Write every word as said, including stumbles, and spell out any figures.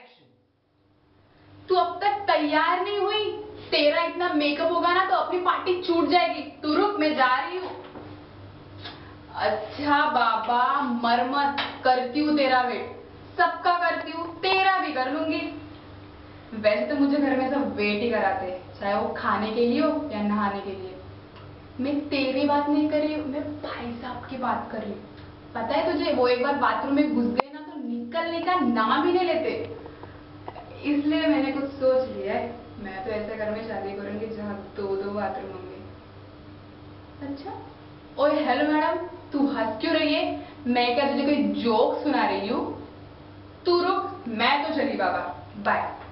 तू अब तक तैयार नहीं हुई? तेरा इतना मेकअप होगा ना तो अपनी पार्टी छूट जाएगी। तू रुक, मैं जा रही हूँ। अच्छा बाबा, मर मत, करती हूँ तेरा वेट, सबका करती हूँ, तेरा भी कर लूंगी। वैसे तो मुझे घर में सब वेट ही कराते हैं, चाहे वो खाने के लिए हो या नहाने के लिए। मैं तेरी बात नहीं कर रही हूँ, मैं भाई साहब की बात कर रही हूँ। पता है तुझे, वो एक बार बाथरूम में घुस गए ना तो निकलने का नाम ही नहीं लेते। इसलिए मैंने कुछ सोच लिया है, मैं तो ऐसे घर में शादी करूंगी जहाँ दो दो बाथरूम होंगे। अच्छा, ओए हेलो मैडम, तू हंस क्यों रही है? मैं क्या तुझे कोई जोक सुना रही हूँ? तू रुक, मैं तो चली बाबा, बाय।